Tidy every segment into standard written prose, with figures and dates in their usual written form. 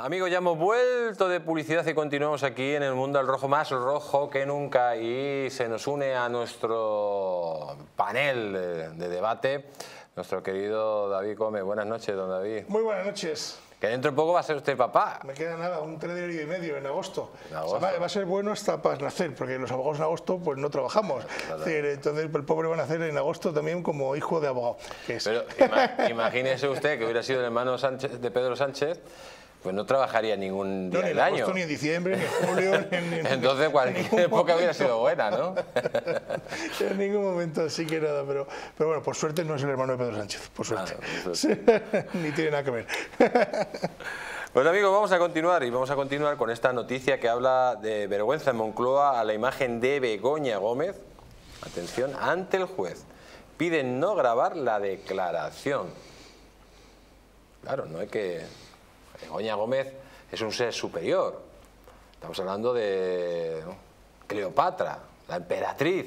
Amigos, ya hemos vuelto de publicidad y continuamos aquí en el mundo del rojo, más rojo que nunca, y se nos une a nuestro panel de debate nuestro querido David Gómez. Buenas noches, don David. Muy buenas noches. Que dentro de poco va a ser usted papá. Me queda nada, un 3 y medio en agosto. En agosto. O sea, va a ser bueno hasta para nacer, porque los abogados en agosto pues no trabajamos. Claro. Entonces el pobre va a nacer en agosto también como hijo de abogado. Que es. Pero imagínese usted que hubiera sido el hermano Sánchez, de Pedro Sánchez, pues no trabajaría ningún día No, ni del en año. agosto, ni en diciembre, ni en julio. Entonces cualquier época hubiera sido buena, ¿no? En ningún momento sí que nada, pero bueno, por suerte no es el hermano de Pedro Sánchez, por suerte. Ni tiene nada que ver. Pues amigos, vamos a continuar con esta noticia que habla de vergüenza en Moncloa a la imagen de Begoña Gómez, atención, ante el juez. Piden no grabar la declaración. Claro, no hay que... Begoña Gómez es un ser superior. Estamos hablando de Cleopatra, la emperatriz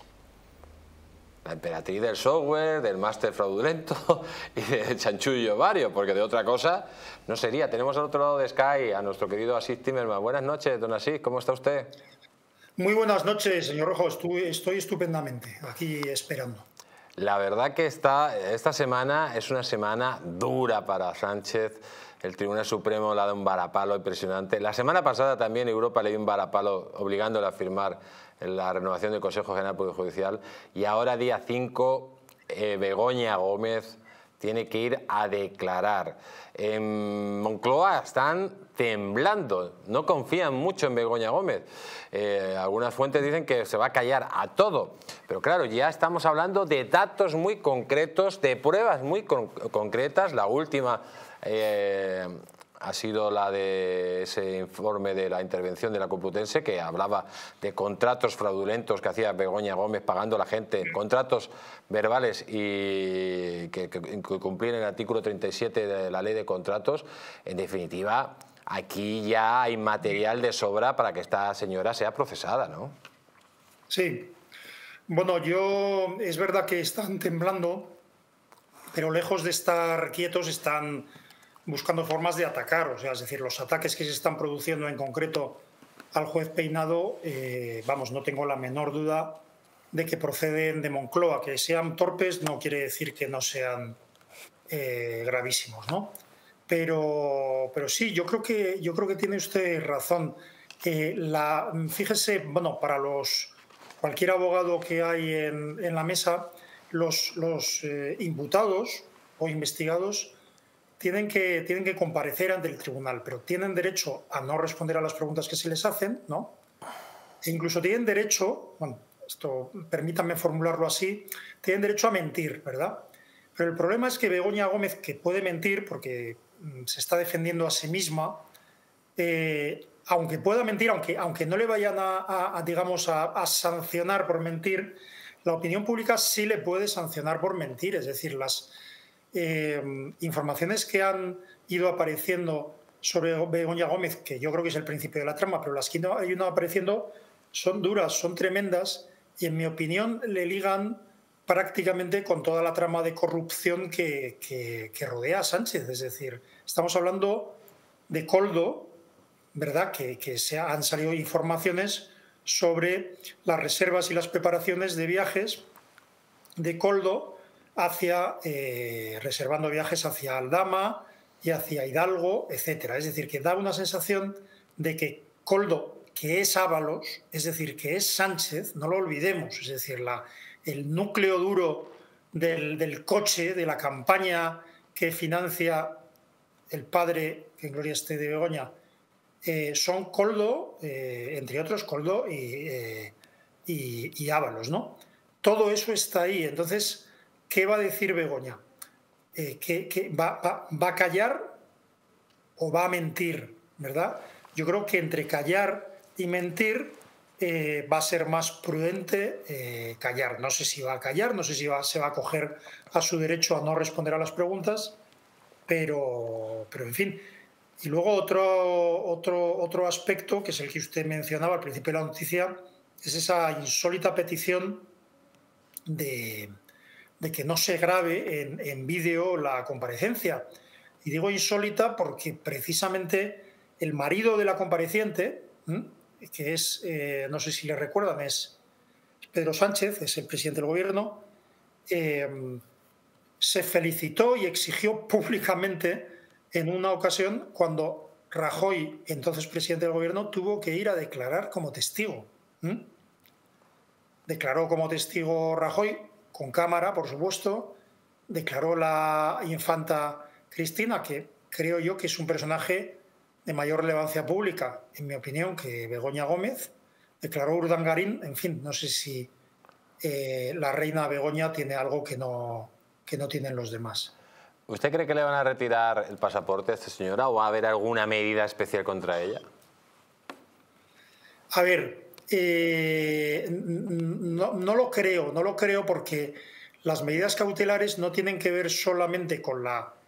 del software, del máster fraudulento y del chanchullo vario, porque de otra cosa no sería. Tenemos al otro lado de Sky a nuestro querido Asís Timerman. Buenas noches, don Asís, ¿cómo está usted? Muy buenas noches, señor Rojo. Estoy estupendamente aquí esperando. La verdad que esta semana es una semana dura para Sánchez. El Tribunal Supremo le ha dado un varapalo impresionante. La semana pasada también Europa le dio un varapalo obligándole a firmar la renovación del Consejo General Poder Judicial. Y ahora, día 5, Begoña Gómez tiene que ir a declarar. En Moncloa están temblando, no confían mucho en Begoña Gómez. Algunas fuentes dicen que se va a callar a todo. Pero claro, ya estamos hablando de datos muy concretos, de pruebas muy concretas. La última ha sido la de ese informe de la intervención de la Complutense, que hablaba de contratos fraudulentos que hacía Begoña Gómez pagando a la gente, contratos verbales y que cumplían el artículo 37 de la Ley de Contratos. En definitiva, aquí ya hay material de sobra para que esta señora sea procesada, ¿no? Sí. Bueno, es verdad que están temblando, pero lejos de estar quietos están buscando formas de atacar. O sea, es decir, los ataques que se están produciendo en concreto al juez Peinado, vamos, no tengo la menor duda de que proceden de Moncloa. Que sean torpes no quiere decir que no sean gravísimos, ¿no? Pero sí, yo creo que tiene usted razón. Fíjese, bueno, para cualquier abogado que hay en la mesa, los imputados o investigados tienen que comparecer ante el tribunal, pero tienen derecho a no responder a las preguntas que se les hacen, ¿no? E incluso tienen derecho, bueno, esto permítanme formularlo así, tienen derecho a mentir, ¿verdad? Pero el problema es que Begoña Gómez, que puede mentir porque se está defendiendo a sí misma, aunque pueda mentir, aunque no le vayan digamos, a sancionar por mentir, la opinión pública sí le puede sancionar por mentir. Es decir, las informaciones que han ido apareciendo sobre Begoña Gómez, que yo creo que es el principio de la trama, pero las que han ido apareciendo son duras, son tremendas, y en mi opinión le ligan prácticamente con toda la trama de corrupción que rodea a Sánchez. Es decir, estamos hablando de Koldo, ¿verdad? Que han salido informaciones sobre las reservas y las preparaciones de viajes de Koldo reservando viajes hacia Aldama y hacia Hidalgo, etcétera. Es decir, que da una sensación de que Koldo, que es Ábalos, es decir, que es Sánchez, no lo olvidemos, es decir, el núcleo duro del coche, de la campaña que financia el padre, que en gloria esté de Begoña, son Koldo, entre otros Koldo y Ábalos, ¿no? Todo eso está ahí. Entonces, ¿qué va a decir Begoña? ¿Que va a callar o va a mentir, ¿verdad? Yo creo que entre callar y mentir va a ser más prudente callar. No sé si va a callar, no sé si se va a acoger a su derecho a no responder a las preguntas, pero en fin. Y luego otro aspecto, que es el que usted mencionaba al principio de la noticia, es esa insólita petición de que no se grabe en vídeo la comparecencia. Y digo insólita porque precisamente el marido de la compareciente, que es, no sé si le recuerdan, es Pedro Sánchez, es el presidente del gobierno, se felicitó y exigió públicamente en una ocasión cuando Rajoy, entonces presidente del gobierno, tuvo que ir a declarar como testigo. Declaró como testigo Rajoy, con cámara, por supuesto. Declaró la infanta Cristina, que creo yo que es un personaje de mayor relevancia pública, en mi opinión, que Begoña Gómez. Declaró Urdangarín. En fin, no sé si la reina Begoña tiene algo que no tienen los demás. ¿Usted cree que le van a retirar el pasaporte a esta señora o va a haber alguna medida especial contra ella? A ver, no lo creo porque las medidas cautelares no tienen que ver solamente con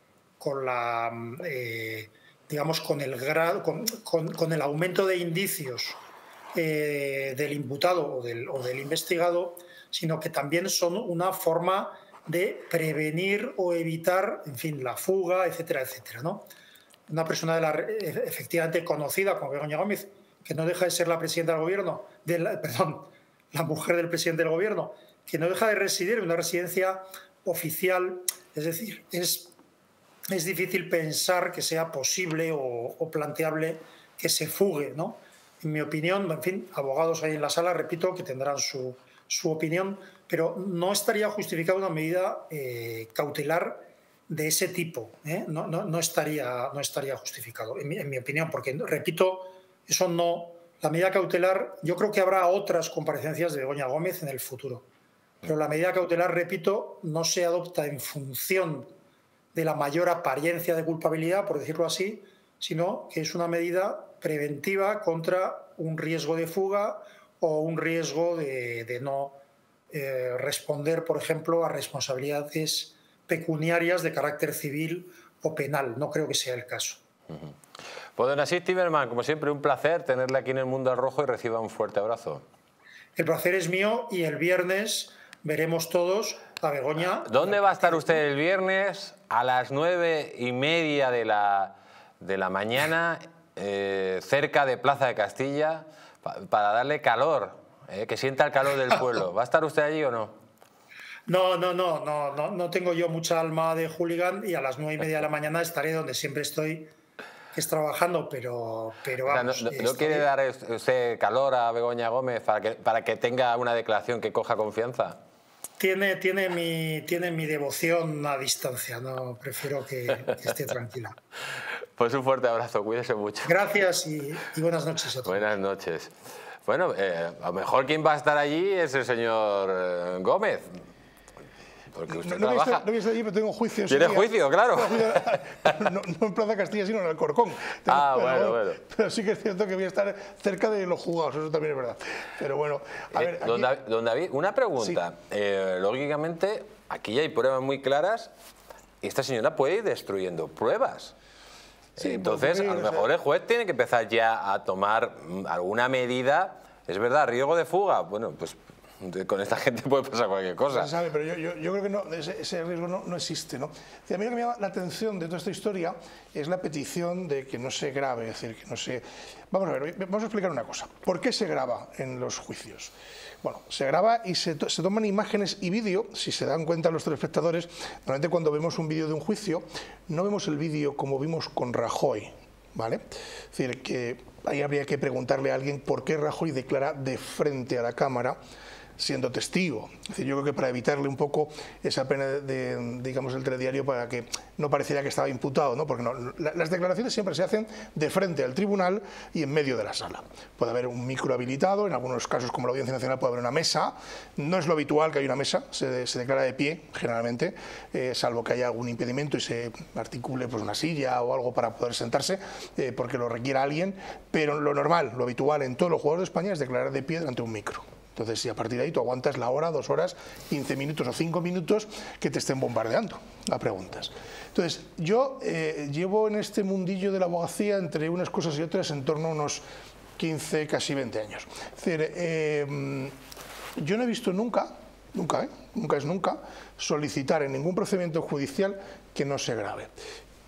digamos, con el aumento de indicios del imputado o del investigado, sino que también son una forma de prevenir o evitar, en fin, la fuga, etcétera, etcétera, ¿no? Una persona efectivamente conocida como Begoña Gómez, que no deja de ser la presidenta del gobierno, la mujer del presidente del gobierno, que no deja de residir en una residencia oficial, es decir, es difícil pensar que sea posible o planteable que se fugue, ¿no? En mi opinión, en fin, abogados ahí en la sala, repito, que tendrán su opinión, pero no estaría justificada una medida cautelar de ese tipo, ¿eh? No estaría justificado, en mi opinión, porque, repito, eso no. La medida cautelar, yo creo que habrá otras comparecencias de Begoña Gómez en el futuro, pero la medida cautelar, repito, no se adopta en función de la mayor apariencia de culpabilidad, por decirlo así, sino que es una medida preventiva contra un riesgo de fuga o un riesgo de no responder, por ejemplo, a responsabilidades pecuniarias de carácter civil o penal. No creo que sea el caso. Pues don Asís Tiberman, como siempre, un placer tenerle aquí en El Mundo al Rojo y reciba un fuerte abrazo. El placer es mío y el viernes veremos todos a Begoña. ¿Dónde va a estar usted el viernes? A las 9:30 de la mañana, cerca de Plaza de Castilla, para darle calor, que sienta el calor del pueblo. ¿Va a estar usted allí o no? No tengo yo mucha alma de hooligan y a las 9:30 de la mañana estaré donde siempre estoy, que es trabajando, pero vamos. O sea, ¿no quiere dar usted calor a Begoña Gómez para que tenga una declaración que coja confianza? Tiene mi devoción a distancia, no prefiero que esté tranquila. Pues un fuerte abrazo, cuídese mucho. Gracias y buenas noches a todos. Buenas noches. Bueno, a lo mejor quien va a estar allí es el señor Gómez. Porque usted trabaja. No voy a estar allí, pero tengo juicio. ¿Tiene juicio? Claro. No en Plaza Castilla, sino en Alcorcón. Bueno. Pero sí que es cierto que voy a estar cerca de los juzgados, eso también es verdad. Pero bueno, a ver. Aquí... Don David, una pregunta. Sí. Lógicamente, aquí hay pruebas muy claras y esta señora puede ir destruyendo pruebas. Sí, entonces, a lo mejor el juez tiene que empezar ya a tomar alguna medida. Es verdad, riesgo de fuga. Bueno, pues con esta gente puede pasar cualquier cosa. Se sabe, pero yo creo que no, ese riesgo no existe, ¿no? A mí lo que me llama la atención de toda esta historia es la petición de que no se grabe, es decir, que no se... Vamos a ver, vamos a explicar una cosa. ¿Por qué se graba en los juicios? Bueno, se graba y se toman imágenes y vídeo. Si se dan cuenta los telespectadores, normalmente cuando vemos un vídeo de un juicio, no vemos el vídeo como vimos con Rajoy, ¿vale? Es decir, que ahí habría que preguntarle a alguien por qué Rajoy declara de frente a la cámara siendo testigo. Es decir, yo creo que para evitarle un poco esa pena de, digamos, el telediario, para que no pareciera que estaba imputado, ¿no? Porque las declaraciones siempre se hacen de frente al tribunal y en medio de la sala. Puede haber un micro habilitado, en algunos casos como la Audiencia Nacional puede haber una mesa. No es lo habitual que haya una mesa, se declara de pie generalmente, salvo que haya algún impedimento y se articule pues una silla o algo para poder sentarse, porque lo requiera alguien, pero lo normal, lo habitual en todos los juzgados de España es declarar de pie delante de un micro. Entonces, si a partir de ahí tú aguantas la hora, 2 horas, 15 minutos o 5 minutos que te estén bombardeando a preguntas. Entonces, yo llevo en este mundillo de la abogacía, entre unas cosas y otras, en torno a unos 15, casi 20 años. Es decir, yo no he visto nunca es nunca, solicitar en ningún procedimiento judicial que no se grabe.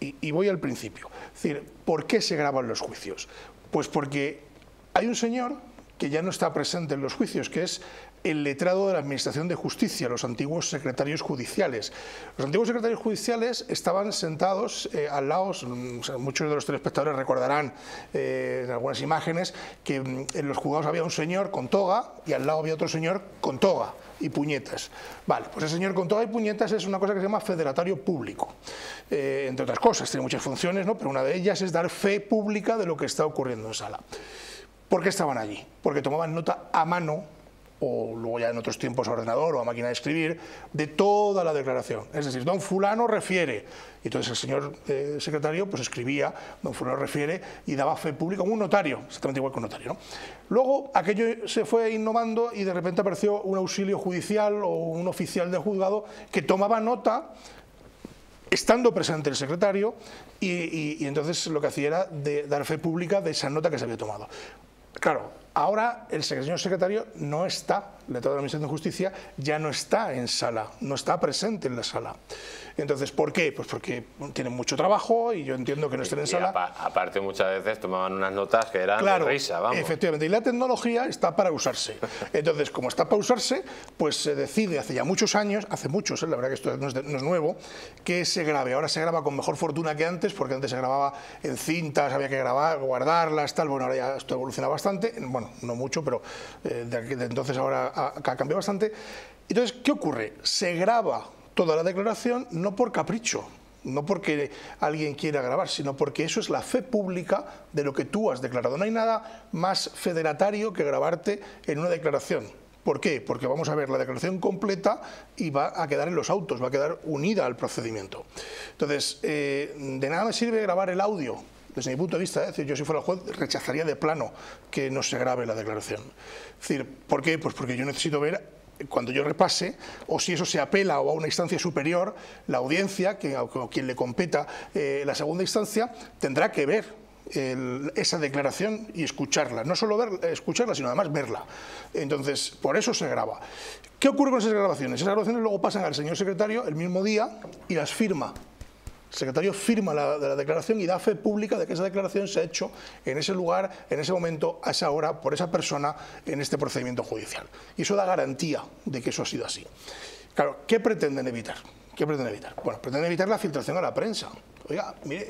Y voy al principio. Es decir, ¿por qué se graban los juicios? Pues porque hay un señor que ya no está presente en los juicios, que es el letrado de la Administración de Justicia, los antiguos secretarios judiciales. Los antiguos secretarios judiciales estaban sentados al lado, muchos de los telespectadores recordarán en algunas imágenes que en los juzgados había un señor con toga y al lado había otro señor con toga y puñetas. Vale, pues el señor con toga y puñetas es una cosa que se llama federatario público. Entre otras cosas, tiene muchas funciones, ¿no? Pero una de ellas es dar fe pública de lo que está ocurriendo en sala. ¿Por qué estaban allí? Porque tomaban nota a mano, o luego ya en otros tiempos a ordenador o a máquina de escribir, de toda la declaración. Es decir, don fulano refiere, y entonces el señor secretario pues escribía, don fulano refiere, y daba fe pública como un notario, exactamente igual que un notario, ¿no? Luego aquello se fue innovando y de repente apareció un auxilio judicial o un oficial de juzgado que tomaba nota estando presente el secretario y entonces lo que hacía era dar fe pública de esa nota que se había tomado. Claro, ahora el señor secretario no está, el letrado de la Administración de Justicia ya no está en sala, no está presente en la sala. Entonces, ¿por qué? Pues porque tienen mucho trabajo y yo entiendo que no estén en sala. Aparte, muchas veces tomaban unas notas que eran de risa, vamos. Efectivamente, y la tecnología está para usarse. Entonces, como está para usarse, pues se decide hace ya muchos años, hace muchos, la verdad que esto no es nuevo, que se grabe. Ahora se graba con mejor fortuna que antes, porque antes se grababa en cintas, había que grabar, guardarlas, tal. Bueno, ahora ya esto evoluciona bastante, bueno, no mucho, pero de entonces ahora ha cambiado bastante. Entonces, ¿qué ocurre? Se graba toda la declaración no por capricho, no porque alguien quiera grabar, sino porque eso es la fe pública de lo que tú has declarado. No hay nada más federatario que grabarte en una declaración. ¿Por qué? Porque vamos a ver la declaración completa y va a quedar en los autos, va a quedar unida al procedimiento. Entonces, de nada me sirve grabar el audio. Desde mi punto de vista, es decir, yo si fuera el juez rechazaría de plano que no se grabe la declaración. Es decir, ¿por qué? Pues porque yo necesito ver, cuando yo repase, o si eso se apela o a una instancia superior, la audiencia, o quien le competa la segunda instancia, tendrá que ver esa declaración y escucharla. No solo escucharla, sino además verla. Entonces, por eso se graba. ¿Qué ocurre con esas grabaciones? Esas grabaciones luego pasan al señor secretario el mismo día y las firma. El secretario firma la declaración y da fe pública de que esa declaración se ha hecho en ese lugar, en ese momento, a esa hora, por esa persona, en este procedimiento judicial. Y eso da garantía de que eso ha sido así. Claro, ¿qué pretenden evitar? ¿Qué pretenden evitar? Bueno, pretenden evitar la filtración a la prensa. Oiga, mire,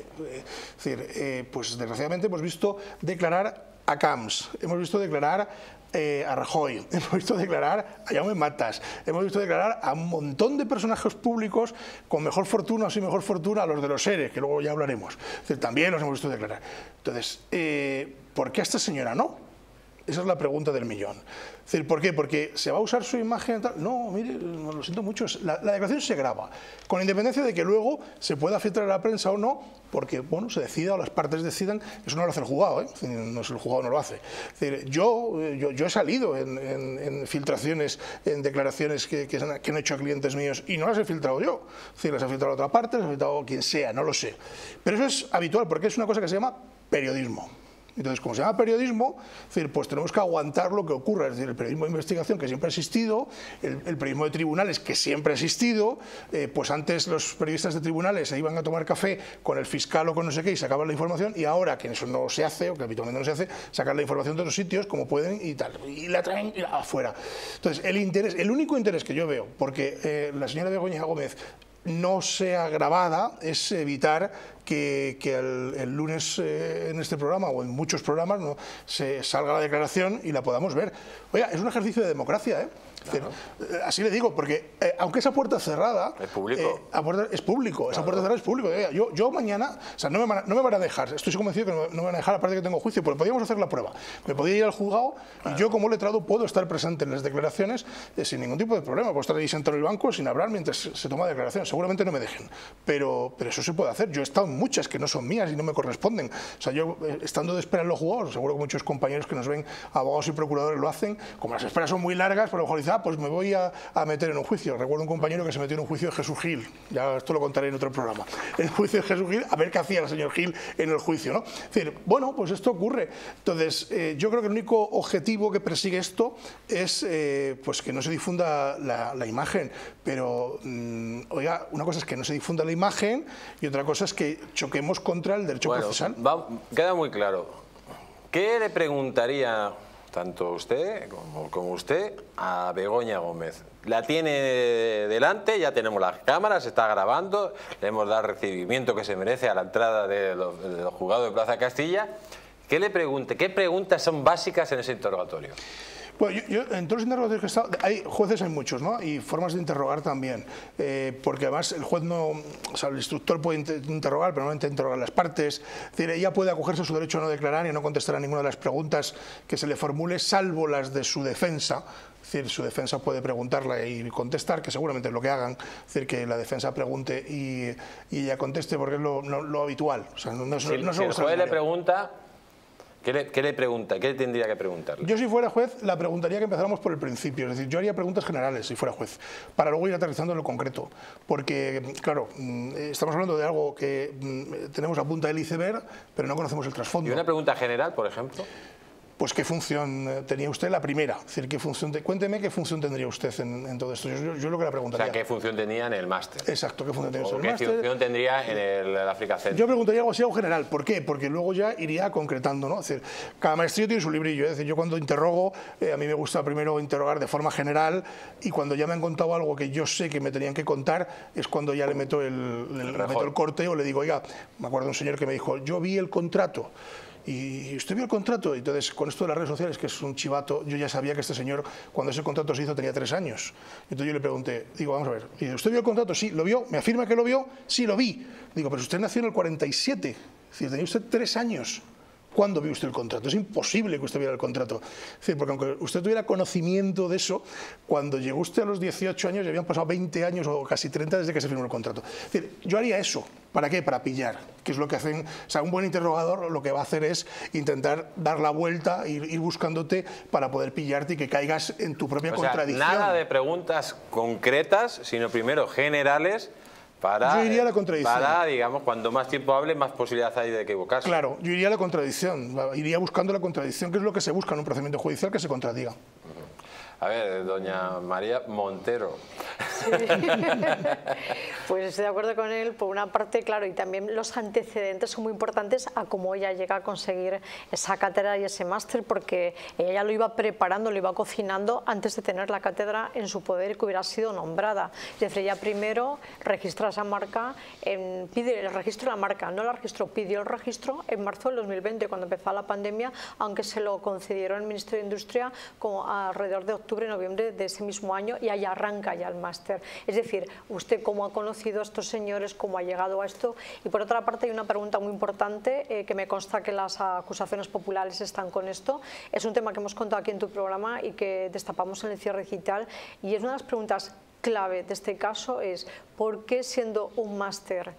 pues desgraciadamente hemos visto declarar a Camps, hemos visto declarar a Rajoy, hemos visto declarar a Jaume Matas, hemos visto declarar a un montón de personajes públicos con mejor fortuna o sin mejor fortuna, a los de los ERE, que luego ya hablaremos. Es decir, también los hemos visto declarar. Entonces, ¿por qué a esta señora no? Esa es la pregunta del millón. Es decir, ¿por qué? Porque se va a usar su imagen. No, mire, lo siento mucho. La declaración se graba, con independencia de que luego se pueda filtrar a la prensa o no, porque bueno, se decida o las partes decidan. Eso no lo hace el juzgado, ¿eh? No es el juzgado, no lo hace. Es decir, yo he salido en filtraciones, en declaraciones que han hecho a clientes míos y no las he filtrado yo. Es decir, las ha filtrado otra parte, las ha filtrado quien sea, no lo sé. Pero eso es habitual porque es una cosa que se llama periodismo. Entonces, como se llama periodismo, es decir, pues tenemos que aguantar lo que ocurra. Es decir, el periodismo de investigación, que siempre ha existido, el periodismo de tribunales, que siempre ha existido, pues antes los periodistas de tribunales se iban a tomar café con el fiscal o con no sé qué y sacaban la información, y ahora que eso no se hace, o que habitualmente no se hace, sacan la información de otros sitios como pueden y tal, y la traen afuera. Entonces, el único interés que yo veo, porque la señora Begoña Gómez no sea grabada, es evitar que el lunes en este programa o en muchos programas no se salga la declaración y la podamos ver. Oiga, es un ejercicio de democracia, ¿eh? Claro. Así le digo, porque aunque esa puerta cerrada es público, es público, claro. Esa puerta cerrada es público. Yo mañana, o sea, no me van a dejar, estoy convencido que no me van a dejar, aparte de que tengo juicio, porque podríamos hacer la prueba. Me podría ir al juzgado, claro. Y yo como letrado puedo estar presente en las declaraciones sin ningún tipo de problema. Puedo estar ahí sentado en el banco sin hablar mientras se toma declaración. Seguramente no me dejen, pero eso se puede hacer. Yo he estado en muchas que no son mías y no me corresponden. O sea, yo estando de espera en los juzgados, seguro que muchos compañeros que nos ven, abogados y procuradores, lo hacen. Como las esperas son muy largas, por lo mejor dicen, pues me voy a meter en un juicio. Recuerdo un compañero que se metió en un juicio de Jesús Gil, ya esto lo contaré en otro programa, en el juicio de Jesús Gil, a ver qué hacía el señor Gil en el juicio, ¿no? Es decir, bueno, pues esto ocurre. Entonces, yo creo que el único objetivo que persigue esto es pues que no se difunda la imagen, pero, oiga, una cosa es que no se difunda la imagen y otra cosa es que choquemos contra el derecho procesal. Queda muy claro. ¿Qué le preguntaría tanto usted como usted a Begoña Gómez? La tiene delante, ya tenemos las cámaras, está grabando, le hemos dado el recibimiento que se merece a la entrada de los juzgados de Plaza Castilla. ¿Qué le pregunte? ¿Qué preguntas son básicas en ese interrogatorio? Bueno, yo en todos los interrogatorios que he estado, hay jueces, hay muchos, ¿no? Y formas de interrogar también, porque además el juez no, o sea, el instructor puede interrogar, pero no interrogar las partes, es decir, ella puede acogerse a su derecho a no declarar y a no contestar a ninguna de las preguntas que se le formule, salvo las de su defensa. Es decir, su defensa puede preguntarla y contestar, que seguramente es lo que hagan, es decir, que la defensa pregunte y ella conteste, porque es lo habitual. O sea, si el juez le pregunta... ¿Qué le pregunta? ¿Qué tendría que preguntarle? Yo, si fuera juez, la preguntaría que empezáramos por el principio. Es decir, yo haría preguntas generales si fuera juez, para luego ir aterrizando en lo concreto. Porque, claro, estamos hablando de algo que tenemos a punta del iceberg, pero no conocemos el trasfondo. ¿Y una pregunta general, por ejemplo? Pues qué función tenía usted, la primera. Es decir, cuénteme qué función tendría usted en todo esto. Yo lo que le preguntaría. O sea, ¿qué función tenía en el máster? Exacto, ¿qué función tenía usted en el máster? ¿Qué función tendría en el África Center? Yo preguntaría algo así, algo general. ¿Por qué? Porque luego ya iría concretando, ¿no? Es decir, cada maestrillo tiene su librillo. Es decir, yo cuando interrogo, a mí me gusta primero interrogar de forma general y cuando ya me han contado algo que yo sé que me tenían que contar, es cuando ya le meto el corte o le digo, oiga, me acuerdo de un señor que me dijo, yo vi el contrato. ¿Y usted vio el contrato? Y entonces, con esto de las redes sociales, que es un chivato, yo ya sabía que este señor, cuando ese contrato se hizo, tenía 3 años. Entonces yo le pregunté, digo, vamos a ver, ¿usted vio el contrato? Sí, ¿lo vio? ¿Me afirma que lo vio? Sí, lo vi. Digo, pero usted nació en el 47, es decir, tenía usted 3 años. ¿Cuándo vio usted el contrato? Es imposible que usted viera el contrato. Es decir, porque aunque usted tuviera conocimiento de eso, cuando llegó usted a los 18 años, ya habían pasado 20 años o casi 30 desde que se firmó el contrato. Es decir, yo haría eso. ¿Para qué? Para pillar. Que es lo que hacen. O sea, un buen interrogador lo que va a hacer es intentar dar la vuelta, ir buscándote para poder pillarte y que caigas en tu propia contradicción. Nada de preguntas concretas, sino primero generales. Yo iría a la contradicción. Para, digamos, cuando más tiempo hable, más posibilidad hay de equivocarse. Claro, yo iría a la contradicción, iría buscando la contradicción, que es lo que se busca en un procedimiento judicial, que se contradiga. A ver, doña María Montero. Sí. Pues estoy de acuerdo con él, por una parte, claro, y también los antecedentes son muy importantes a cómo ella llega a conseguir esa cátedra y ese máster, porque ella ya lo iba preparando, lo iba cocinando antes de tener la cátedra en su poder y que hubiera sido nombrada. Es decir, ella primero registra esa marca, pide el registro de la marca, no la registró, pidió el registro en marzo del 2020, cuando empezó la pandemia, aunque se lo concedieron el Ministerio de Industria como alrededor de octubre, noviembre de ese mismo año, y ahí arranca ya el máster. Es decir, usted cómo ha conocido a estos señores, cómo ha llegado a esto. Y por otra parte hay una pregunta muy importante que me consta que las acusaciones populares están con esto. Es un tema que hemos contado aquí en tu programa y que destapamos en el cierre digital, y es una de las preguntas clave de este caso es por qué, siendo un máster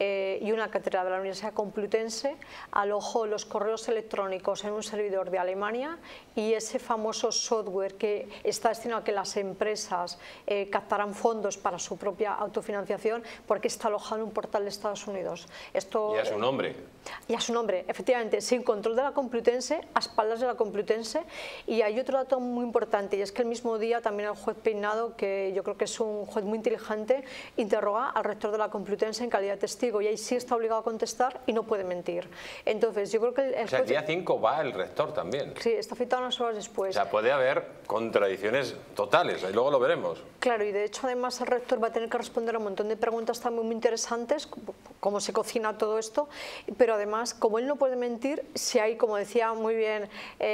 y una cátedra de la Universidad Complutense, alojó los correos electrónicos en un servidor de Alemania, y ese famoso software que está destinado a que las empresas captaran fondos para su propia autofinanciación, porque está alojado en un portal de Estados Unidos. Esto, y a su nombre. Y a su nombre, efectivamente, sin control de la Complutense, a espaldas de la Complutense. Y hay otro dato muy importante, y es que el mismo día también el juez Peinado, que yo creo que es un juez muy inteligente, interroga al rector de la Complutense en calidad de testigo, y ahí sí está obligado a contestar y no puede mentir. Entonces, yo creo que el juez... el día 5 va el rector también. Sí, está citado unas horas después. O sea, puede haber contradicciones totales, y luego lo veremos. Claro, y de hecho además el rector va a tener que responder a un montón de preguntas también muy interesantes, cómo se cocina todo esto, pero además, como él no puede mentir, si hay, como decía muy bien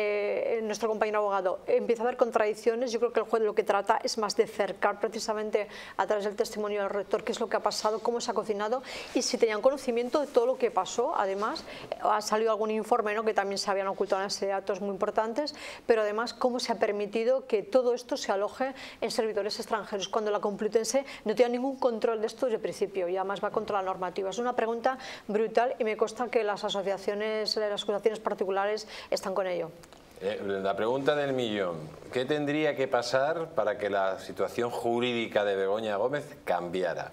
nuestro compañero abogado, empieza a haber contradicciones. Yo creo que el juez lo que trata es más de cercar precisamente a través del testimonio del rector qué es lo que ha pasado, cómo se ha cocinado, y si tenían conocimiento de todo lo que pasó. Además, ha salido algún informe, ¿no?, que también se habían ocultado una serie de datos muy importantes, pero además cómo se ha permitido que todo esto se aloje en servidores extranjeros, cuando la Complutense no tiene ningún control de esto desde el principio, y además va contra la normativa. Es una pregunta brutal, y me consta que las asociaciones, las acusaciones particulares están con ello. La pregunta del millón. ¿Qué tendría que pasar para que la situación jurídica de Begoña Gómez cambiara?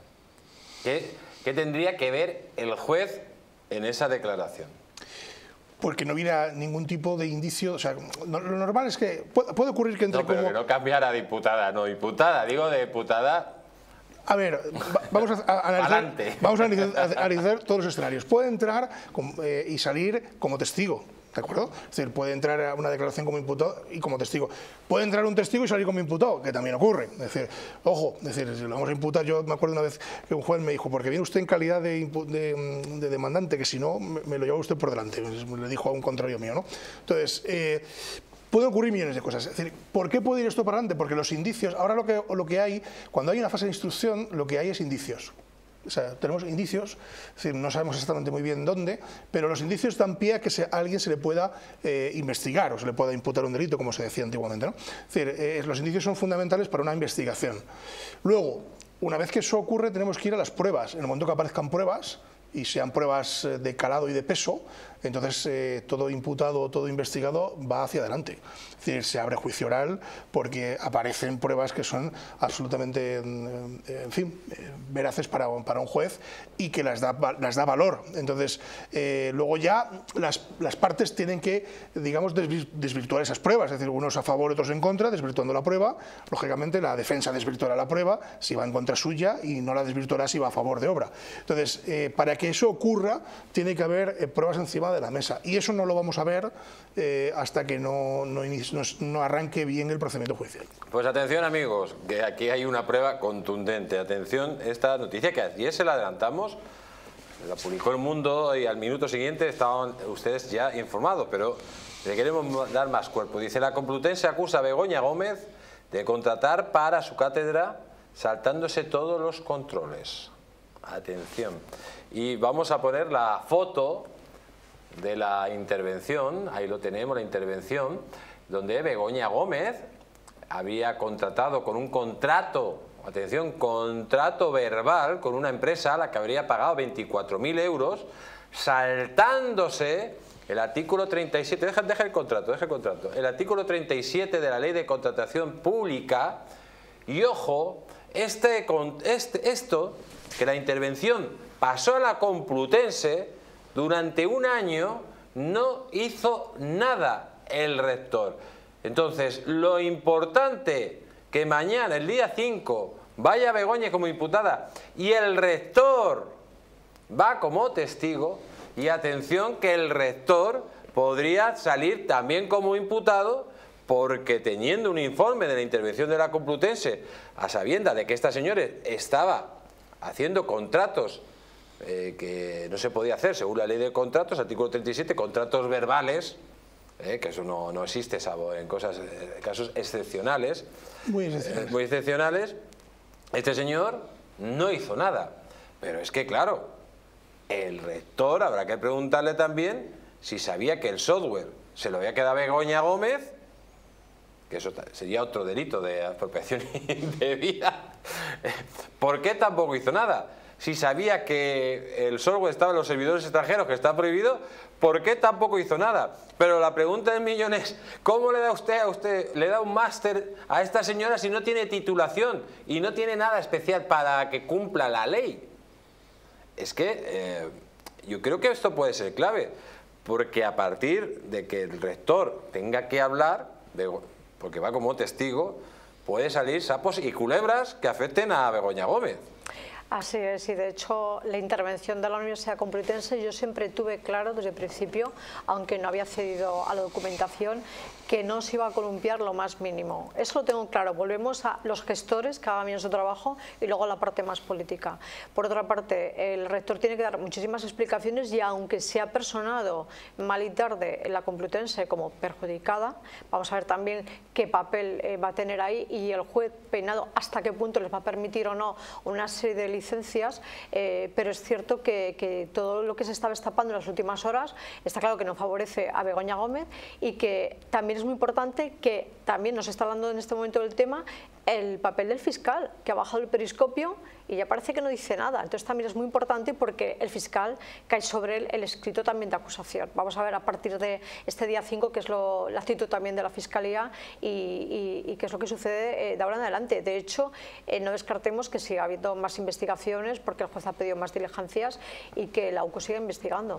¿Qué tendría que ver el juez en esa declaración? Porque no hubiera ningún tipo de indicio, o sea, lo normal es que puede ocurrir que entre no, pero como... que no cambiara de diputada, no diputada, digo de diputada... A ver, vamos a analizar todos los escenarios. Puede entrar y salir como testigo, ¿de acuerdo? Es decir, puede entrar a una declaración como imputado y como testigo. Puede entrar un testigo y salir como imputado, que también ocurre. Es decir, ojo, si lo vamos a imputar, yo me acuerdo una vez que un juez me dijo, porque viene usted en calidad de demandante, que si no, me lo lleva usted por delante. Le dijo a un contrario mío, ¿no? Entonces... pueden ocurrir millones de cosas. Es decir, ¿por qué puede ir esto para adelante? Porque los indicios, ahora lo que hay, cuando hay una fase de instrucción, lo que hay es indicios. O sea, tenemos indicios, es decir, no sabemos exactamente muy bien dónde, pero los indicios dan pie a que a alguien se le pueda investigar o se le pueda imputar un delito, como se decía antiguamente, ¿no? Es decir, los indicios son fundamentales para una investigación. Luego, una vez que eso ocurre, tenemos que ir a las pruebas. En el momento que aparezcan pruebas, y sean pruebas de calado y de peso, entonces todo imputado o todo investigado va hacia adelante. Es decir, se abre juicio oral porque aparecen pruebas que son absolutamente, en fin, veraces para un juez y que las da valor. Entonces, luego ya las partes tienen que, digamos, desvirtuar esas pruebas, es decir, unos a favor, otros en contra, desvirtuando la prueba. Lógicamente, la defensa desvirtuará la prueba si va en contra suya y no la desvirtuará si va a favor de obra. Entonces, para que eso ocurra, tiene que haber pruebas encima de la mesa. Y eso no lo vamos a ver hasta que no arranque bien el procedimiento judicial. Pues atención, amigos, que aquí hay una prueba contundente. Atención, esta noticia que ayer se la adelantamos, la publicó El Mundo y al minuto siguiente estaban ustedes ya informados, pero le queremos dar más cuerpo. Dice, la Complutense acusa a Begoña Gómez de contratar para su cátedra saltándose todos los controles. Atención. Y vamos a poner la foto de la intervención, ahí lo tenemos, la intervención, donde Begoña Gómez había contratado con un contrato, atención, contrato verbal con una empresa a la que habría pagado 24.000 euros, saltándose el artículo 37, deja el contrato, el artículo 37 de la Ley de Contratación Pública, y ojo, esto, que la intervención pasó a la Complutense, durante un año no hizo nada el rector. Entonces, lo importante que mañana, el día 5, vaya Begoña como imputada y el rector va como testigo, y atención que el rector podría salir también como imputado, porque teniendo un informe de la intervención de la Complutense a sabiendas de que esta señora estaba haciendo contratos que no se podía hacer según la ley de contratos, artículo 37, contratos verbales, que eso no existe salvo en casos excepcionales, muy excepcionales, este señor no hizo nada. Pero es que claro, el rector habrá que preguntarle también si sabía que el software se lo había quedado a Begoña Gómez, que eso sería otro delito de apropiación indebida. ¿Por qué tampoco hizo nada? Si sabía que el software estaba en los servidores extranjeros, que está prohibido, ¿por qué tampoco hizo nada? Pero la pregunta del millón es, ¿cómo le da le da un máster a esta señora si no tiene titulación y no tiene nada especial para que cumpla la ley? Es que yo creo que esto puede ser clave, porque a partir de que el rector tenga que hablar, porque va como testigo, puede salir sapos y culebras que afecten a Begoña Gómez. Así es, y de hecho la intervención de la Universidad Complutense yo siempre tuve claro desde el principio, aunque no había accedido a la documentación, que no se iba a columpiar lo más mínimo. Eso lo tengo claro. Volvemos a los gestores que hagan bien su trabajo y luego a la parte más política. Por otra parte, el rector tiene que dar muchísimas explicaciones y aunque se ha personado mal y tarde en la Complutense como perjudicada, vamos a ver también qué papel va a tener ahí y el juez peinado hasta qué punto les va a permitir o no una serie de licencias, pero es cierto que todo lo que se está destapando en las últimas horas está claro que no favorece a Begoña Gómez y que también es muy importante que también nos está hablando en este momento del tema el papel del fiscal, que ha bajado el periscopio y ya parece que no dice nada. Entonces también es muy importante porque el fiscal cae sobre él el escrito también de acusación. Vamos a ver a partir de este día 5 qué es la actitud también de la Fiscalía y qué es lo que sucede de ahora en adelante. De hecho, no descartemos que siga habiendo más investigaciones porque el juez ha pedido más diligencias y que la UCO siga investigando.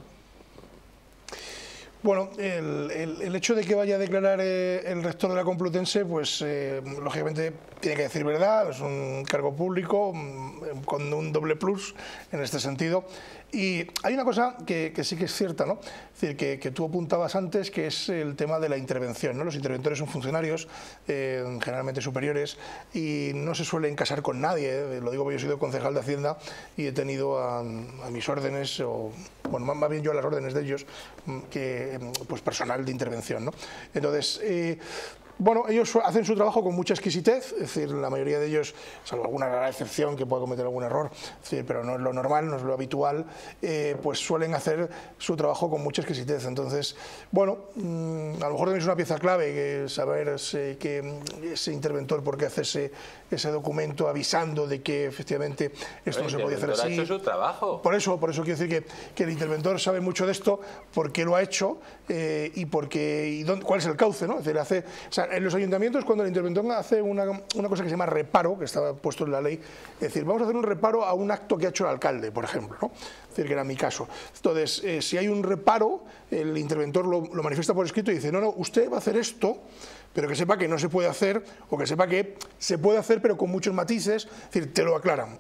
Bueno, el hecho de que vaya a declarar el rector de la Complutense, pues lógicamente tiene que decir verdad, es un cargo público con un doble plus en este sentido. Y hay una cosa que sí que es cierta, ¿no? Es decir, que tú apuntabas antes, que es el tema de la intervención, ¿no? Los interventores son funcionarios, generalmente superiores, y no se suelen casar con nadie. Lo digo porque yo he sido concejal de Hacienda y he tenido a mis órdenes, o bueno, más bien yo a las órdenes de ellos, que pues personal de intervención, ¿no? Entonces, bueno, ellos hacen su trabajo con mucha exquisitez, es decir, la mayoría de ellos, salvo alguna rara excepción que pueda cometer algún error, es decir, pero no es lo normal, no es lo habitual, pues suelen hacer su trabajo con mucha exquisitez. Entonces, bueno, a lo mejor tenéis una pieza clave, que saber que ese interventor por qué hace ese documento avisando de que efectivamente esto no se podía hacer así. Ha hecho su trabajo. Por eso quiero decir que el interventor sabe mucho de esto, por qué lo ha hecho y cuál es el cauce, ¿no? Es decir, en los ayuntamientos, cuando el interventor hace una cosa que se llama reparo, que estaba puesto en la ley, es decir, vamos a hacer un reparo a un acto que ha hecho el alcalde, por ejemplo, ¿no? Es decir, que era mi caso. Entonces, si hay un reparo, el interventor lo manifiesta por escrito y dice, no, usted va a hacer esto, pero que sepa que no se puede hacer, o que sepa que se puede hacer, pero con muchos matices, es decir, te lo aclaran.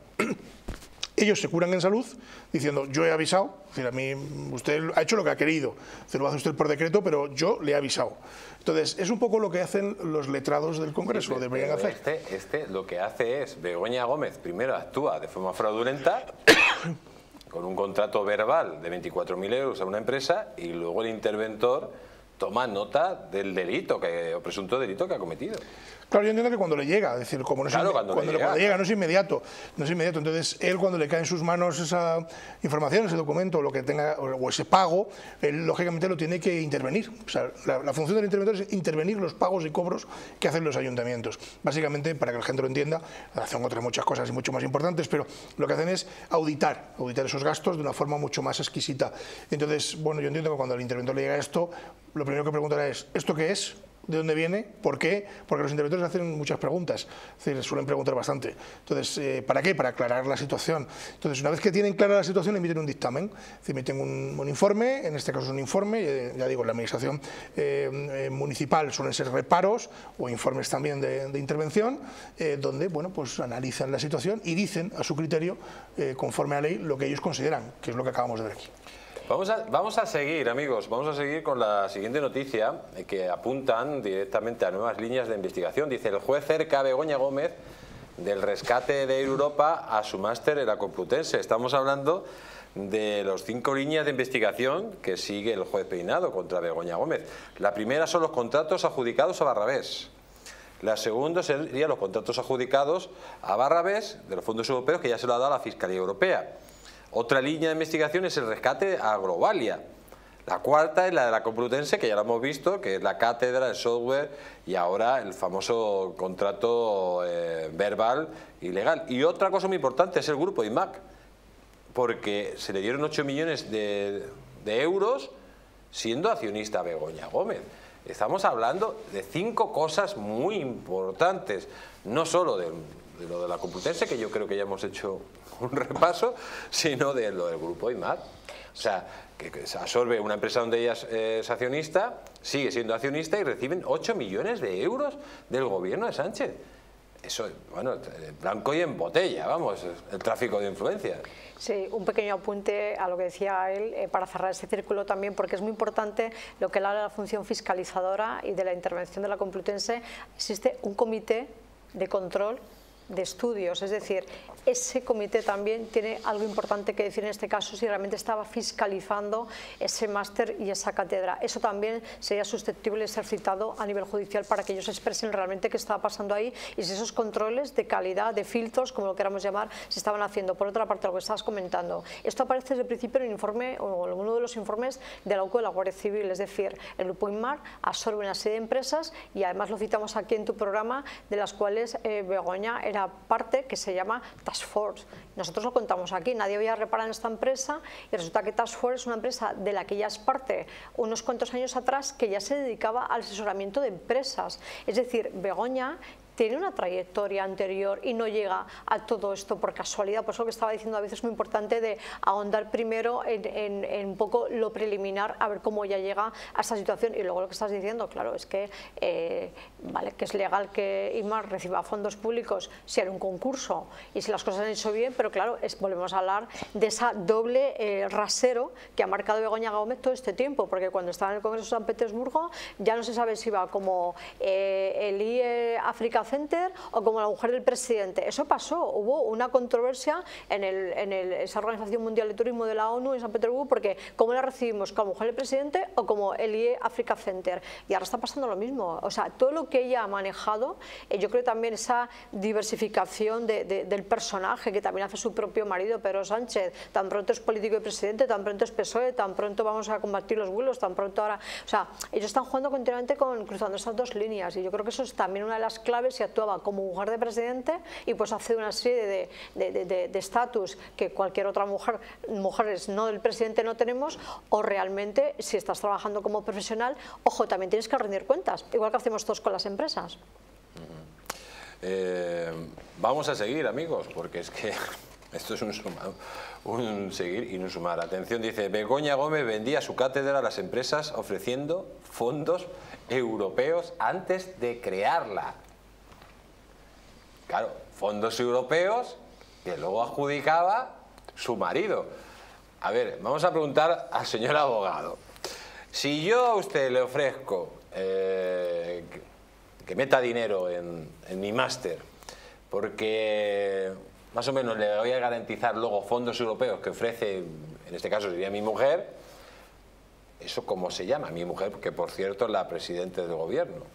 Ellos se curan en salud diciendo, yo he avisado, es decir, a mí usted ha hecho lo que ha querido, lo hace usted por decreto, pero yo le he avisado. Entonces, es un poco lo que hacen los letrados del Congreso, lo deberían hacer. Lo que hace es, Begoña Gómez primero actúa de forma fraudulenta, con un contrato verbal de 24.000 euros a una empresa, y luego el interventor toma nota del delito o presunto delito que ha cometido. Claro, yo entiendo que cuando le llega, es decir, como no claro, es, cuando llega no es inmediato, entonces él cuando le cae en sus manos esa información, ese documento, lo que tenga, o ese pago, él lógicamente lo tiene que intervenir. O sea, la función del interventor es intervenir los pagos y cobros que hacen los ayuntamientos. Básicamente, para que la gente lo entienda, hacen otras muchas cosas y mucho más importantes, pero lo que hacen es auditar esos gastos de una forma mucho más exquisita. Entonces, bueno, yo entiendo que cuando el interventor le llega a esto, lo primero que preguntará es, ¿esto qué es? ¿De dónde viene? ¿Por qué? Porque los interventores hacen muchas preguntas, es decir, suelen preguntar bastante. Entonces, ¿para qué? Para aclarar la situación. Entonces, una vez que tienen clara la situación, emiten un dictamen, es decir, emiten un informe, en este caso es un informe, ya digo, en la administración municipal suelen ser reparos o informes también de intervención, donde, bueno, pues analizan la situación y dicen a su criterio, conforme a ley, lo que ellos consideran, que es lo que acabamos de ver aquí. Vamos a seguir, amigos, vamos a seguir con la siguiente noticia, que apuntan directamente a nuevas líneas de investigación. Dice, el juez cerca a Begoña Gómez del rescate de Europa a su máster en la Complutense. Estamos hablando de las 5 líneas de investigación que sigue el juez Peinado contra Begoña Gómez. La primera son los contratos adjudicados a Barrabés. La segunda serían los contratos adjudicados a Barrabés de los fondos europeos, que ya se lo ha dado a la Fiscalía Europea. Otra línea de investigación es el rescate a Globalia. La cuarta es la de la Complutense, que ya lo hemos visto, que es la cátedra, el software y ahora el famoso contrato verbal y legal. Y otra cosa muy importante es el grupo IMAC, porque se le dieron 8 millones de euros siendo accionista Begoña Gómez. Estamos hablando de 5 cosas muy importantes, no solo de lo de la Complutense, que yo creo que ya hemos hecho un repaso, sino de lo del grupo IMAC. O sea, que se absorbe una empresa donde ella es accionista, sigue siendo accionista y reciben 8 millones de euros del gobierno de Sánchez. Eso, bueno, blanco y en botella, vamos, el tráfico de influencias. Sí, un pequeño apunte a lo que decía él para cerrar ese círculo también, porque es muy importante lo que habla de la función fiscalizadora y de la intervención de la Complutense. Existe un comité de control de estudios. Es decir, ese comité también tiene algo importante que decir en este caso, si realmente estaba fiscalizando ese máster y esa cátedra. Eso también sería susceptible de ser citado a nivel judicial para que ellos expresen realmente qué estaba pasando ahí y si esos controles de calidad, de filtros, como lo queramos llamar, se estaban haciendo. Por otra parte, lo que estabas comentando, esto aparece desde el principio en el informe, o en uno de los informes de la UCO de la Guardia Civil, es decir, el Grupo Inmar absorbe una serie de empresas y además lo citamos aquí en tu programa, de las cuales Begoña era parte, que se llama Task Force. Nosotros lo contamos aquí, nadie había reparado en esta empresa y resulta que Task Force es una empresa de la que ya es parte unos cuantos años atrás, que ya se dedicaba al asesoramiento de empresas. Es decir, Begoña tiene una trayectoria anterior y no llega a todo esto por casualidad. Por eso lo que estaba diciendo a veces es muy importante de ahondar primero en un poco lo preliminar, a ver cómo ya llega a esta situación. Y luego lo que estás diciendo, claro, es que vale, que es legal que Inmar reciba fondos públicos si hay un concurso y si las cosas se han hecho bien, pero claro, volvemos a hablar de esa doble rasero que ha marcado Begoña Gómez todo este tiempo, porque cuando estaba en el Congreso de San Petersburgo ya no se sabe si iba como el IE Africa Center o como la mujer del presidente. Eso pasó, hubo una controversia en esa Organización Mundial de Turismo de la ONU en San Petersburgo, porque ¿cómo la recibimos? ¿Como mujer del presidente o como el IE Africa Center? Y ahora está pasando lo mismo. O sea, todo lo que ella ha manejado, yo creo también esa diversificación del personaje que también hace su propio marido, Pedro Sánchez, tan pronto es político y presidente, tan pronto es PSOE, tan pronto vamos a combatir los bulos, tan pronto ahora... O sea, ellos están jugando continuamente cruzando esas dos líneas y yo creo que eso es también una de las claves. Si actuaba como mujer de presidente y pues hace una serie de estatus que cualquier otra mujeres no del presidente no tenemos, o realmente si estás trabajando como profesional, ojo, también tienes que rendir cuentas, igual que hacemos todos con las empresas. Vamos a seguir, amigos, porque es que esto es un seguir y un sumar. Atención, dice, Begoña Gómez vendía su cátedra a las empresas ofreciendo fondos europeos antes de crearla. Claro, fondos europeos que luego adjudicaba su marido. A ver, vamos a preguntar al señor abogado. Si yo a usted le ofrezco que meta dinero en mi máster, porque más o menos le voy a garantizar luego fondos europeos que ofrece, en este caso sería mi mujer, ¿eso cómo se llama? Mi mujer, que por cierto es la presidenta del gobierno.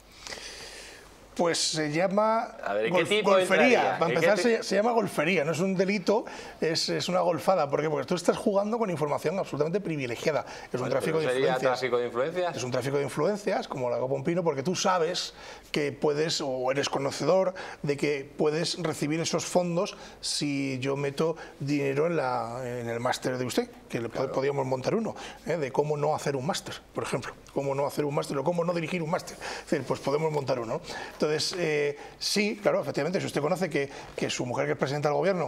Pues se llama golfería. Para empezar, se llama golfería, no es un delito, es una golfada. ¿Por qué? Porque tú estás jugando con información absolutamente privilegiada. Es un tráfico de influencias. ¿Sería tráfico de influencias? Es un tráfico de influencias, como la Copa Un Pino, porque tú sabes que puedes, o eres conocedor de que puedes recibir esos fondos si yo meto dinero en el máster de usted, que claro, podríamos montar uno, de cómo no hacer un máster, por ejemplo. Cómo no hacer un máster o cómo no dirigir un máster. Es decir, pues podemos montar uno. Entonces, sí, claro, efectivamente, si usted conoce que su mujer, que es presidenta del gobierno,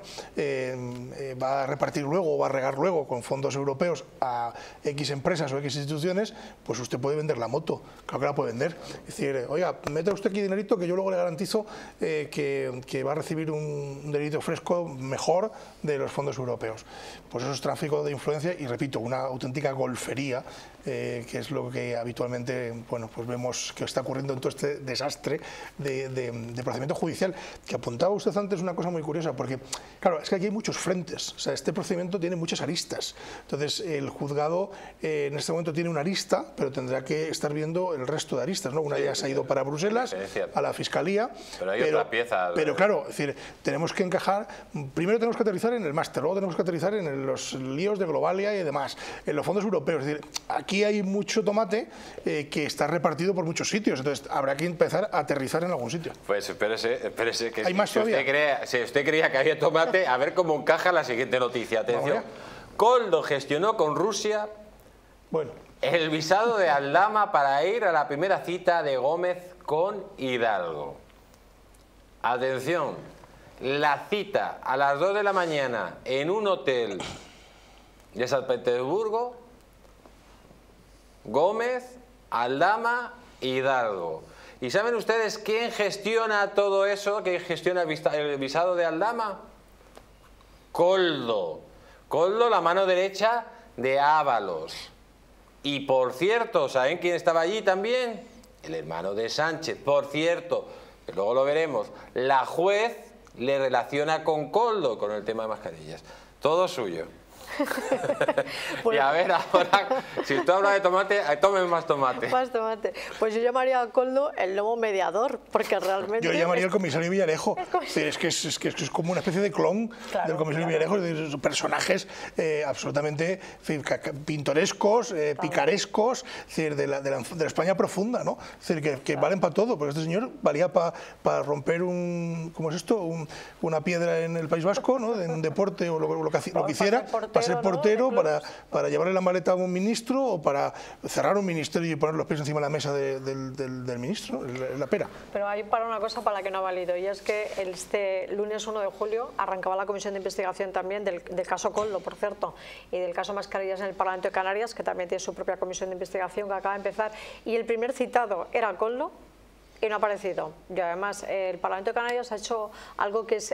va a repartir luego o va a regar luego con fondos europeos a X empresas o X instituciones, pues usted puede vender la moto, claro que la puede vender. Es decir, oiga, meta usted aquí dinerito que yo luego le garantizo que va a recibir un dinerito fresco mejor de los fondos europeos. Pues eso es tráfico de influencia y, repito, una auténtica golfería, que es lo que habitualmente, bueno, pues vemos que está ocurriendo en todo este desastre de procedimiento judicial. Que apuntaba usted antes una cosa muy curiosa, porque claro, es que aquí hay muchos frentes, o sea, este procedimiento tiene muchas aristas. Entonces el juzgado en este momento tiene una arista, pero tendrá que estar viendo el resto de aristas, ¿no? Una ya se ha ido para Bruselas, a la Fiscalía, pero hay otra pieza. Pero claro, es decir, tenemos que encajar, primero tenemos que aterrizar en el máster, luego tenemos que aterrizar en los líos de Globalia y demás, en los fondos europeos. Es decir, aquí hay mucho tomate que está repartido por muchos sitios, entonces habrá que empezar a aterrizar en algún sitio. Pues espérese, que ¿Hay más todavía? Si usted creía que había tomate, a ver cómo encaja la siguiente noticia. Atención. Koldo gestionó con Rusia el visado de Aldama para ir a la primera cita de Gómez con Hidalgo. Atención, la cita a las 2 de la mañana en un hotel de San Petersburgo, Gómez, Aldama, Hidalgo. ¿Y saben ustedes quién gestiona todo eso? ¿Quién gestiona el visado de Aldama? Koldo. Koldo, la mano derecha de Ábalos. Y por cierto, ¿saben quién estaba allí también? El hermano de Sánchez. Por cierto, que luego lo veremos, la juez le relaciona con Koldo, con el tema de mascarillas. Todo suyo. Y a ver, ahora, si tú hablas de tomate, tomen más tomate. Más tomate. Pues yo llamaría a Koldo el lobo mediador, porque realmente... Yo llamaría al comisario Villarejo. Es que es como una especie de clon del comisario Villarejo, de personajes absolutamente pintorescos, picarescos, es decir, de la España profunda, ¿no? Es decir, que valen para todo, porque este señor valía para romper ¿cómo es esto? Una piedra en el País Vasco, ¿no? En un deporte o lo que hiciera. Para ser portero, ¿no? para llevarle la maleta a un ministro o para cerrar un ministerio y poner los pies encima de la mesa del ministro, la pera. Pero hay para una cosa para la que no ha valido, y es que este lunes 1 de julio arrancaba la comisión de investigación también del caso Koldo, por cierto, y del caso Mascarillas en el Parlamento de Canarias, que también tiene su propia comisión de investigación que acaba de empezar, y el primer citado era Koldo, y no ha aparecido. Y además el Parlamento de Canarias ha hecho algo que es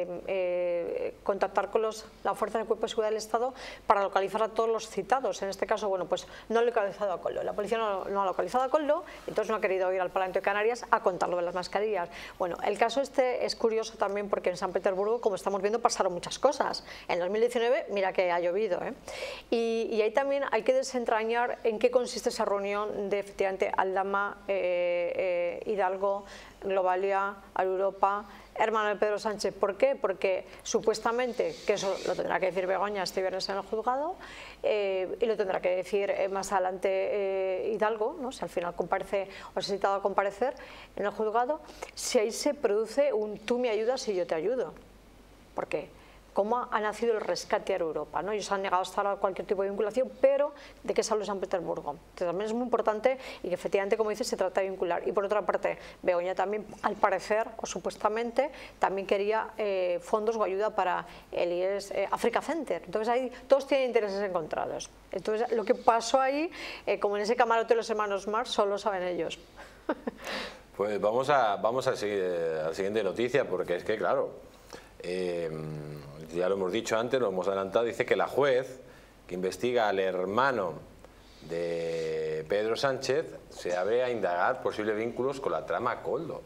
contactar con la Fuerza del Cuerpo de Seguridad del Estado para localizar a todos los citados. En este caso, bueno, pues no ha localizado a Koldo. La policía no ha localizado a Koldo, entonces no ha querido ir al Parlamento de Canarias a contar lo de las mascarillas. Bueno, el caso este es curioso también porque en San Petersburgo, como estamos viendo, pasaron muchas cosas. En 2019, mira que ha llovido, ¿eh? Y ahí también hay que desentrañar en qué consiste esa reunión de, efectivamente, Aldama, Hidalgo, Globalia, Europa, hermano de Pedro Sánchez. ¿Por qué? Porque supuestamente, que eso lo tendrá que decir Begoña este viernes en el juzgado, y lo tendrá que decir más adelante Hidalgo, ¿no? Si al final comparece o se ha citado a comparecer en el juzgado, si ahí se produce un tú me ayudas y yo te ayudo. ¿Por qué? Cómo ha nacido el rescate a Europa, ¿no? Ellos han negado hasta ahora cualquier tipo de vinculación, pero ¿de qué se habla San Petersburgo? Entonces, también es muy importante y que efectivamente, como dices, se trata de vincular. Y por otra parte, Begoña también, al parecer, o supuestamente, también quería fondos o ayuda para el IES Africa Center. Entonces ahí todos tienen intereses encontrados. Entonces lo que pasó ahí, como en ese camarote de los hermanos Marx, solo saben ellos. Pues vamos a seguir a la siguiente noticia, porque es que, claro, ya lo hemos dicho antes, lo hemos adelantado, dice que la juez que investiga al hermano de Pedro Sánchez se abre a indagar posibles vínculos con la trama Koldo.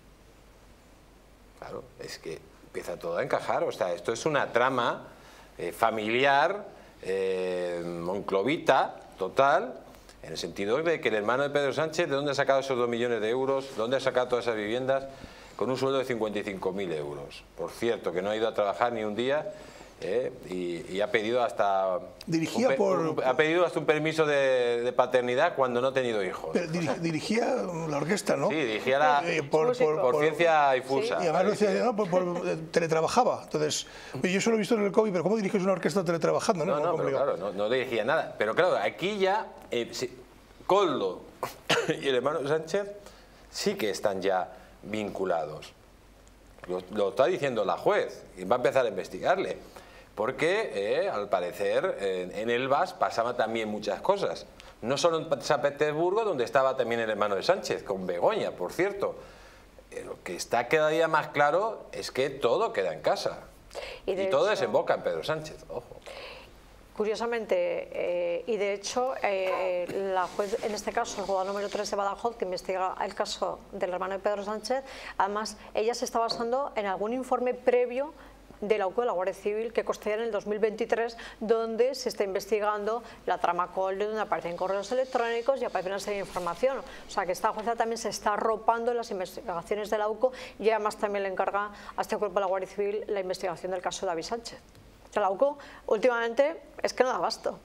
Claro, es que empieza todo a encajar, o sea, esto es una trama familiar, monclovita, total, en el sentido de que el hermano de Pedro Sánchez, ¿de dónde ha sacado esos 2 millones de euros? ¿De dónde ha sacado todas esas viviendas? Con un sueldo de 55.000 euros. Por cierto, que no ha ido a trabajar ni un día y ha pedido hasta... ha pedido hasta un permiso de paternidad cuando no ha tenido hijos. Pero dirigía la orquesta, ¿no? Sí, dirigía por ciencia difusa. Sí. Y además lo decía, ¿no? Teletrabajaba. Entonces, yo solo he visto en el COVID, pero ¿cómo diriges una orquesta teletrabajando? No, pero claro, no dirigía nada. Pero claro, aquí ya Koldo y el hermano Sánchez sí que están ya vinculados. Lo está diciendo la juez y va a empezar a investigarle, porque al parecer en Elbas pasaban también muchas cosas, no solo en San Petersburgo, donde estaba también el hermano de Sánchez, con Begoña, por cierto. Lo que está cada día más claro es que todo queda en casa y todo desemboca en Pedro Sánchez, ojo. Curiosamente, y de hecho, la juez, en este caso, el juzgado número 3 de Badajoz, que investiga el caso del hermano de Pedro Sánchez, además, ella se está basando en algún informe previo de la UCO de la Guardia Civil que constaría en el 2023, donde se está investigando la trama Koldo, donde aparecen correos electrónicos y aparece una serie de información. O sea que esta jueza también se está arropando en las investigaciones de la UCO y además también le encarga a este cuerpo de la Guardia Civil la investigación del caso de David Sánchez. La UCO últimamente es que no da abasto.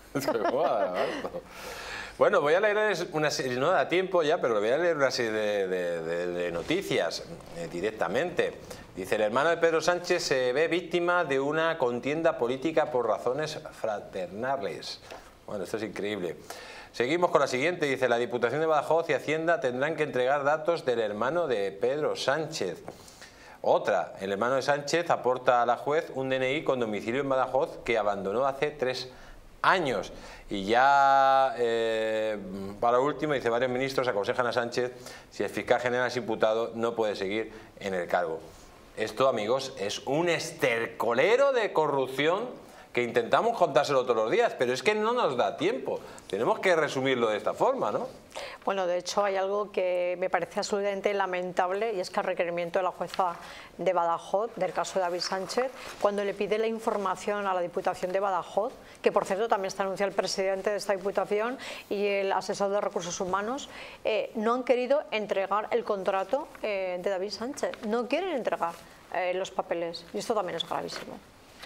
Bueno, voy a leer una serie, no da tiempo ya, pero voy a leer una serie de noticias directamente. Dice, el hermano de Pedro Sánchez se ve víctima de una contienda política por razones fraternales. Bueno, esto es increíble. Seguimos con la siguiente, dice, la Diputación de Badajoz y Hacienda tendrán que entregar datos del hermano de Pedro Sánchez. Otra, el hermano de Sánchez aporta a la juez un DNI con domicilio en Badajoz que abandonó hace 3 años. Y ya, para último, dice, varios ministros aconsejan a Sánchez si el fiscal general es imputado no puede seguir en el cargo. Esto, amigos, es un estercolero de corrupción que intentamos contárselo todos los días, pero es que no nos da tiempo. Tenemos que resumirlo de esta forma, ¿no? Bueno, de hecho hay algo que me parece absolutamente lamentable, y es que el requerimiento de la jueza de Badajoz, del caso de David Sánchez, cuando le pide la información a la Diputación de Badajoz, que por cierto también está anunciado el presidente de esta Diputación y el asesor de Recursos Humanos, no han querido entregar el contrato de David Sánchez, no quieren entregar los papeles, y esto también es gravísimo.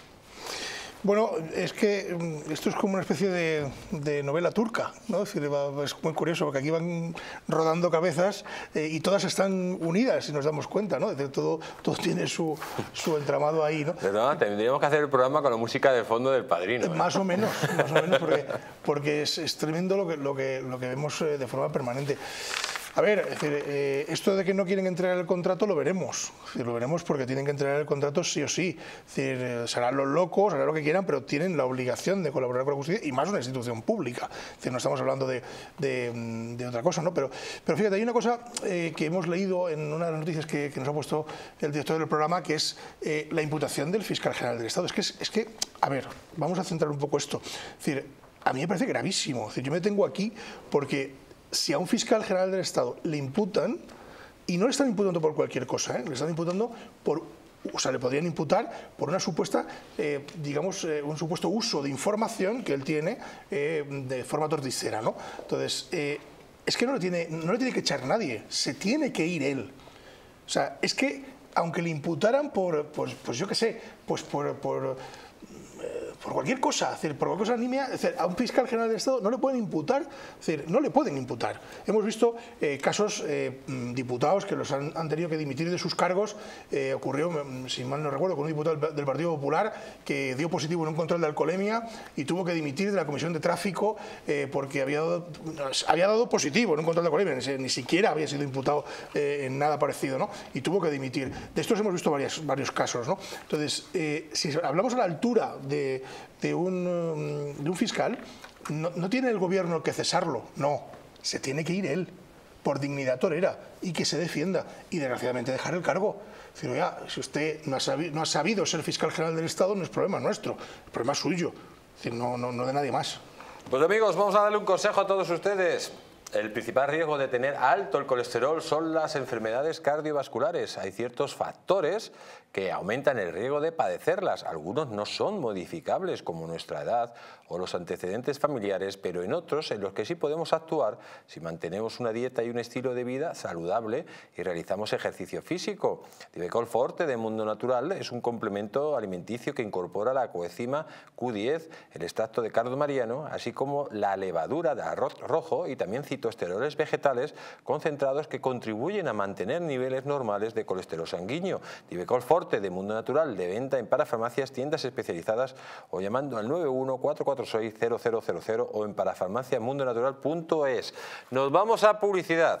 Bueno, es que esto es como una especie de novela turca, ¿no? Es decir, es muy curioso porque aquí van rodando cabezas y todas están unidas, si nos damos cuenta, ¿no? Es decir, todo tiene su entramado ahí, ¿no? Pero no, tendríamos que hacer el programa con la música de fondo del Padrino, ¿eh? Más o menos, porque es tremendo lo que vemos de forma permanente. A ver, es decir, esto de que no quieren entregar el contrato lo veremos. Es decir, lo veremos porque tienen que entregar el contrato sí o sí. Es decir, serán los locos, harán lo que quieran, pero tienen la obligación de colaborar con la justicia y más una institución pública. Es decir, no estamos hablando de otra cosa, ¿no? Pero fíjate, hay una cosa que hemos leído en una de las noticias que nos ha puesto el director del programa, que es la imputación del fiscal general del Estado. Es que, a ver, vamos a centrar un poco esto. Es decir, a mí me parece gravísimo. Es decir, yo me tengo aquí porque si a un fiscal general del Estado le imputan, y no le están imputando por cualquier cosa, le están imputando por, o sea, le podrían imputar por una supuesta, digamos, un supuesto uso de información que él tiene de forma torticera, ¿no? Entonces, es que no le tiene que echar nadie, se tiene que ir él. O sea, es que aunque le imputaran por pues yo qué sé, pues por cualquier cosa, es decir, por cualquier cosa nimia, es decir, a un fiscal general del Estado no le pueden imputar, es decir, no le pueden imputar. Hemos visto casos, diputados que los han tenido que dimitir de sus cargos. Ocurrió, si mal no recuerdo, con un diputado del Partido Popular que dio positivo en un control de alcoholemia y tuvo que dimitir de la Comisión de Tráfico porque había dado positivo en un control de alcoholemia, ni siquiera había sido imputado en nada parecido, ¿no? Y tuvo que dimitir. De estos hemos visto varios casos, ¿no? Entonces, si hablamos a la altura de un fiscal, no tiene el gobierno que cesarlo, no, se tiene que ir él, por dignidad torera, y que se defienda, y desgraciadamente dejar el cargo. Es decir, oiga, si usted no ha sabido ser fiscal general del Estado, no es problema nuestro, el problema es suyo, es decir, no de nadie más. Pues amigos, vamos a darle un consejo a todos ustedes. El principal riesgo de tener alto el colesterol son las enfermedades cardiovasculares. Hay ciertos factores que aumentan el riesgo de padecerlas. Algunos no son modificables, como nuestra edad o los antecedentes familiares, pero en otros en los que sí podemos actuar si mantenemos una dieta y un estilo de vida saludable y realizamos ejercicio físico. Divecol Forte de Mundo Natural es un complemento alimenticio que incorpora la coenzima Q10, el extracto de cardo mariano, así como la levadura de arroz rojo y también fitoesteroles vegetales concentrados que contribuyen a mantener niveles normales de colesterol sanguíneo. Divecol Forte de Mundo Natural, de venta en parafarmacias, tiendas especializadas o llamando al 91-446-0000 o en parafarmaciamundonatural.es. Nos vamos a publicidad,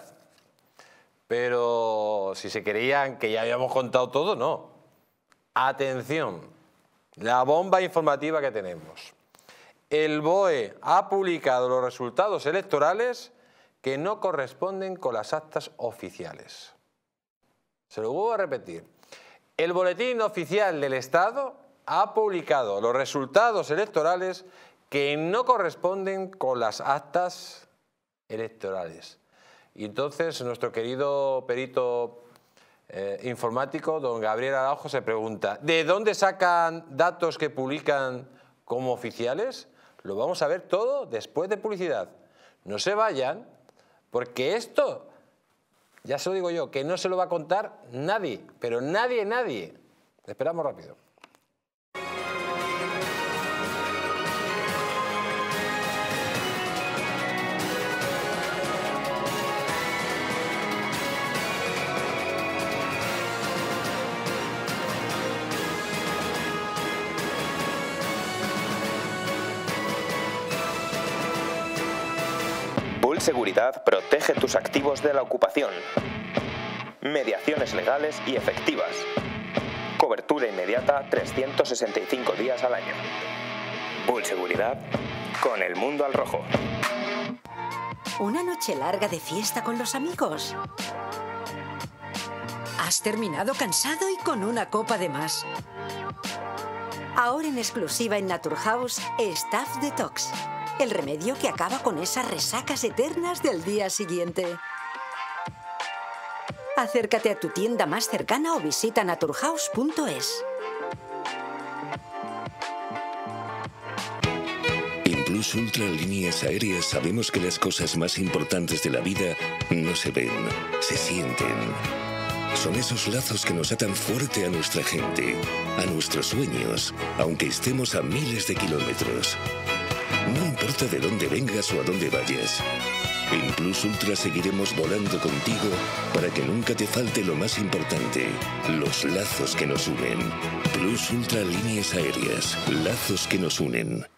pero si se creían que ya habíamos contado todo, no. Atención, la bomba informativa que tenemos. El BOE ha publicado los resultados electorales que no corresponden con las actas oficiales. Se lo vuelvo a repetir. El Boletín Oficial del Estado ha publicado los resultados electorales que no corresponden con las actas electorales. Y entonces nuestro querido perito informático, don Gabriel Araujo, se pregunta, ¿de dónde sacan datos que publican como oficiales? Lo vamos a ver todo después de publicidad. No se vayan, porque esto, ya se lo digo yo, que no se lo va a contar nadie, pero nadie. Esperamos rápido. Bull Seguridad protege tus activos de la ocupación. Mediaciones legales y efectivas. Cobertura inmediata 365 días al año. Bull Seguridad con el mundo al rojo. ¿Una noche larga de fiesta con los amigos? ¿Has terminado cansado y con una copa de más? Ahora en exclusiva en Naturhaus, Staph Detox. El remedio que acaba con esas resacas eternas del día siguiente. Acércate a tu tienda más cercana o visita naturhaus.es. En Plus Ultra Líneas Aéreas sabemos que las cosas más importantes de la vida no se ven, se sienten. Son esos lazos que nos atan fuerte a nuestra gente, a nuestros sueños, aunque estemos a miles de kilómetros. No importa de dónde vengas o a dónde vayas. En Plus Ultra seguiremos volando contigo para que nunca te falte lo más importante, los lazos que nos unen. Plus Ultra Líneas Aéreas, lazos que nos unen.